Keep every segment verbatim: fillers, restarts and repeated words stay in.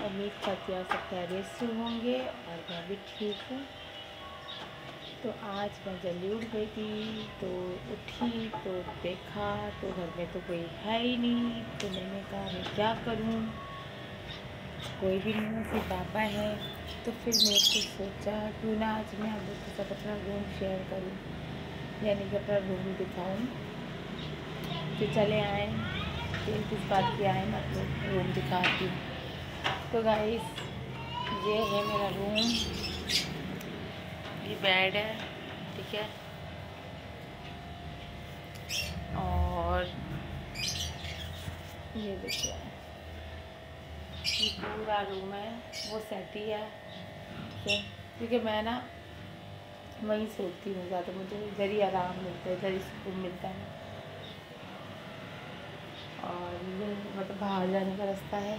उम्मीद करती हूँ सब खैरियत से होंगे और मैं भी ठीक हूँ। तो आज मैं जल्दी उठ गई थी, तो उठी तो देखा तो घर में तो कोई है ही नहीं। तो मैंने कहा मैं क्या करूँ, कोई भी नहीं है, सिर्फ पापा है। तो फिर मैंने कुछ सोचा क्यों ना आज मैं आप लोग के साथ अपना रूम शेयर करूँ, यानी कि अपना रूम दिखाऊँ। तो चले आए, फिर किस बात की आए, मैं आपको रूम दिखाती हूँ। तो गाइस ये है मेरा रूम, ये बेड है, ठीक है। और ये देखिए ये पूरा रूम है, वो सेट ही है, ठीक है। क्योंकि मैं ना वहीं सोती हूँ ज़्यादा, मुझे इधर ही आराम मिलता है, इधर ही सुकून मिलता है। और ये मतलब बाहर जाने का रास्ता है,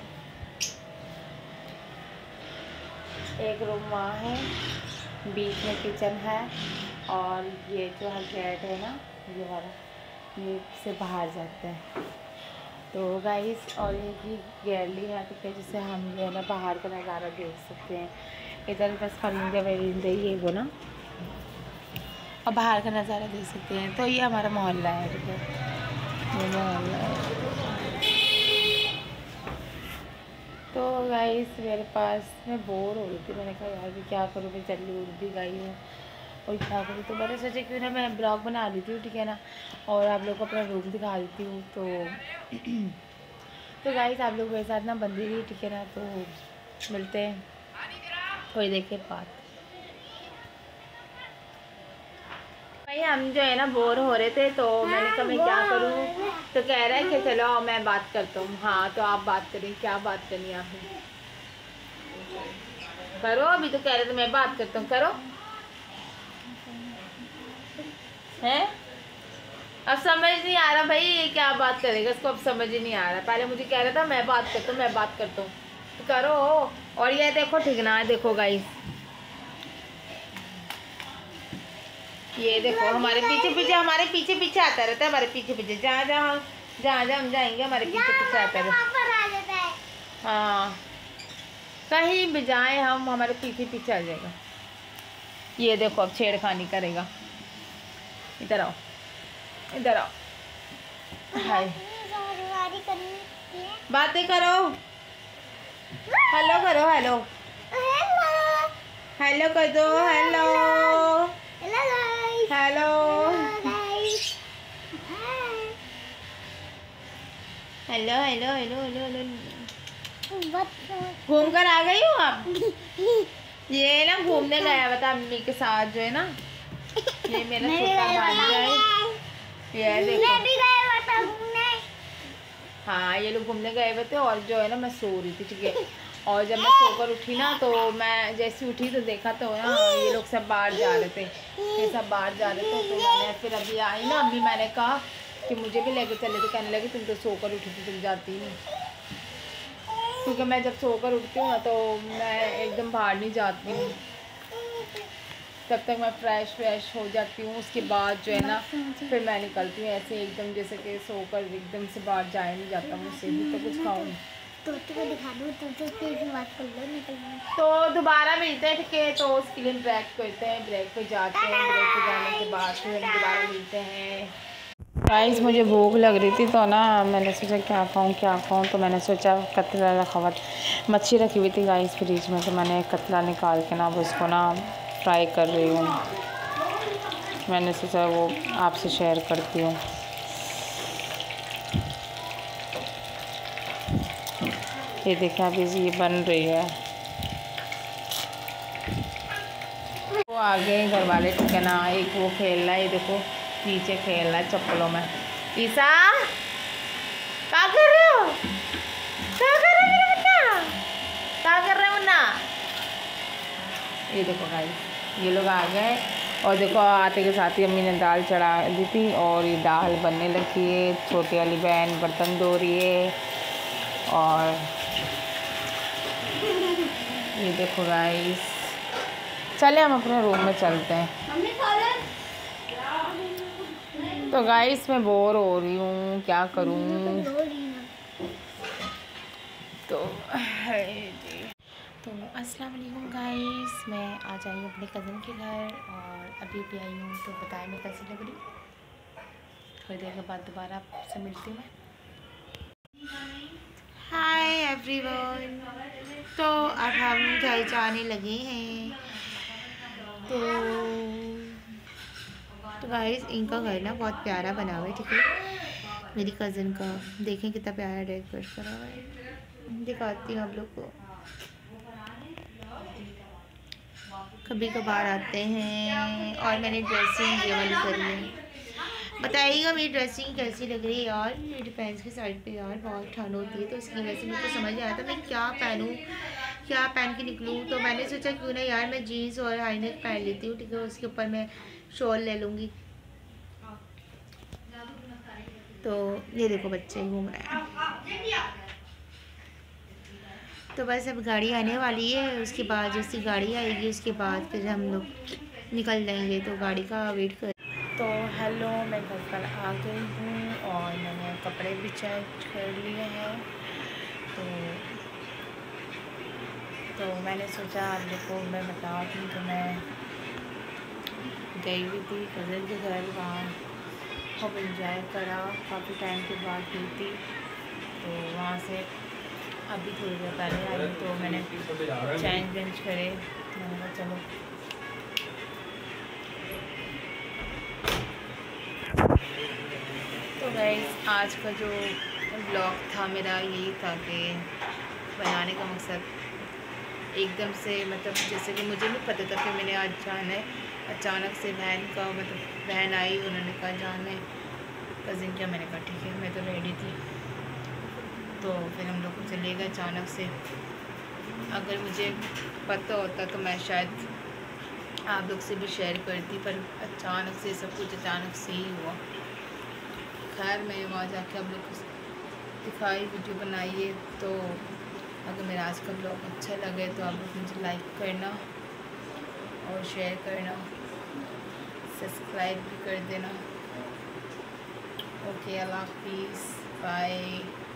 एक रूम वहाँ है, बीच में किचन है, और ये जो है गेट है ना, ये वाला, ये से बाहर जाता है। तो गाइस और ये की गैलरी है, ठीक है, जिससे हम जो है ना बाहर का नज़ारा देख सकते हैं। इधर बस परिंदे वरिंदे ये वो ना, और बाहर का नज़ारा देख सकते हैं। तो ये हमारा मोहल्ला है, ठीक है, ये मोहल्ला है। तो गाइस मेरे पास मैं बोर हो रही थी, मैंने कहा यार कि क्या करूँ, मैं जल्दी उठ भी गई हूँ और क्या करूँ। तो मैंने सोचा क्यों ना मैं ब्लॉग बना लेती हूँ, ठीक है ना, और आप लोग को अपना रूम दिखा देती हूँ। तो तो गाइस आप लोग मेरे साथ ना बंदी रही, ठीक है ना। तो मिलते हैं कोई देखे बात। भाई हम जो है ना बोर हो रहे थे, तो मैंने कहा मैं क्या करूँ। तो कह रहा है कि चलो आओ मैं बात करता हूँ। हाँ तो आप बात करें, क्या बात करनी है आपने, करो। अभी तो कह रहे थे मैं बात करता हूँ, करो। हैं अब समझ नहीं आ रहा भाई, ये क्या बात करेगा, इसको अब समझ ही नहीं आ रहा। पहले मुझे कह रहा था मैं बात करता हूँ मैं बात करता हूँ, तो करो। और ये देखो ठिकना है, देखो गाइस, ये देखो हमारे पीछे पीछे हमारे पीछे पीछे आता रहता है, हमारे पीछे पीछे जहाँ जहाँ जहाँ जहाँ हम जाएंगे हमारे पीछे पीछे आता रहता है। हाँ कहीं भी जाए हम, हमारे पीछे पीछे आ जाएगा। ये देखो अब छेड़खानी करेगा, इधर आओ इधर आओ। हाय बातें करो, हेलो करो, हेलो हेलो कर दो, hello hello hello hello hello hello hello. घूम कर आ गई हूँ आप। ये ना घूमने गया बता मम्मी के साथ, जो है ना ये मेरा छोटा भांजा है, ये देखो। हाँ ये लोग घूमने गए हुए थे, और जो है ना मैं सो रही थी, ठीक है। और जब मैं सोकर उठी ना, तो मैं जैसे उठी तो देखा तो ना ये लोग सब बाहर जा रहे थे, ये सब बाहर जा रहे थे। तो मैंने फिर अभी आई ना, अभी मैंने कहा कि मुझे भी लेके चले। तो कहने लगे तुम तो सोकर उठी थी, तुम जाती नहीं। क्योंकि मैं जब सोकर उठती हूँ ना, तो मैं एकदम बाहर नहीं जाती हूँ, तब तक मैं फ्रेश फ्रेश हो जाती हूँ। उसके बाद जो है ना फिर मैं निकलती हूँ, ऐसे एकदम जैसे कि सोकर एकदम से बाहर जाया नहीं जाता मुझसे भी। तो कुछ खाऊँ तो को दिखा दूँ, तो तो फिर बात कर लो, निकल। तो दोबारा मिलते हैं, ठीक है। तो उसके लिए ब्रेक करते हैं, ब्रेक पे जाते हैं, ब्रेक पे जाने के बाद फिर हम दोबारा मिलते हैं। गाइस मुझे भूख लग रही थी, तो ना मैंने सोचा क्या खाऊँ क्या खाऊँ। तो मैंने सोचा कतला रखा हुआ, मच्छी रखी हुई थी गाइस फ्रिज में, तो मैंने कतला निकाल के ना उसको ना फ्राई कर रही हूँ। मैंने सोचा वो आपसे शेयर करती हूँ। ये देखिए अभी ये बन रही है। वो आ गए घर वाले, ठीक है ना। एक वो खेल रहा है, ये देखो नीचे खेल रहा है चप्पलों में। ईसा क्या कर रहे हो, क्या कर रहे हो मेरा बच्चा, क्या कर रहे हो मुन्ना। ये देखो गाइस ये लोग आ गए, और देखो आते के साथ ही अम्मी ने दाल चढ़ा दी थी, और ये दाल बनने लगी है। छोटी वाली बहन बर्तन धो रही है, और ये देखो गाइस। चले हम अपने रूम में चलते हैं। तो गाइस मैं बोर हो रही हूँ, क्या करूँ। तो तो अस्सलाम वालेकुम गाइस, मैं आज आई हूँ अपने कज़न के घर और अभी भी आई हूँ। तो बताया मैं कैसी लग रही, थोड़ी देर के बाद दोबारा आपसे मिलती हूँ मैं। हाय एवरीवन, तो अब हम घर जाने लगे हैं। तो तो गाइस इनका घर ना बहुत प्यारा बना हुआ है, ठीक है। मेरी कज़न का देखें कितना प्यारा डेकोरेट करा हुआ है, दिखाती हूँ आप लोग को। कभी कभार आते हैं और मैंने ड्रेसिंग ये वाली करी है। बताइएगा मेरी ड्रेसिंग कैसी लग रही है यार। मेरे पैंट्स के साइड पे यार बहुत ठंड होती है, तो इसकी वजह से मुझे तो समझ नहीं आता मैं क्या पहनूं, क्या पहन के निकलूं। तो मैंने सोचा क्यों ना यार मैं जीन्स और हाई नेक पहन लेती हूँ, ठीक है। उसके ऊपर मैं शॉल ले लूँगी। तो ये देखो बच्चे घूम रहे हैं। तो बस अब गाड़ी आने वाली है, उसके बाद जैसी गाड़ी आएगी उसके बाद फिर हम लोग निकल जाएंगे। तो गाड़ी का वेट कर। तो हेलो, मैं घर पर आ गई हूँ और मैंने कपड़े भी चेंज कर लिए हैं। तो तो मैंने सोचा आप लोग को मैं बता दूँ। तो मैं गई हुई थी कज़न के घर, वहाँ खूब इंजॉय करा, काफ़ी टाइम के बाद गई थी। तो वहाँ से अभी थोड़ी देर पहले आई हूँ, तो मैंने चेंज वेंज करे। मैंने कहा चलो तो गाइस आज का जो ब्लॉग था मेरा यही था कि बनाने का मकसद एकदम से, मतलब जैसे कि मुझे नहीं पता था कि मैंने आज जाना है। अचानक से बहन का मतलब बहन आई, उन्होंने कहा जाना है कज़िन क्या। मैंने कहा ठीक है, मैं तो रेडी थी। तो फिर हम लोग चले गए अचानक से। अगर मुझे पता होता तो मैं शायद आप लोग से भी शेयर करती, पर अचानक से सब कुछ अचानक से ही हुआ। खैर मैं वहाँ जाके आप लोग को दिखाई, वीडियो बनाइए। तो अगर मेरा आज का ब्लॉग अच्छा लगे तो आप लोग मुझे लाइक करना और शेयर करना, सब्सक्राइब भी कर देना। ओके, अल्लाह हाफिज़, बाय।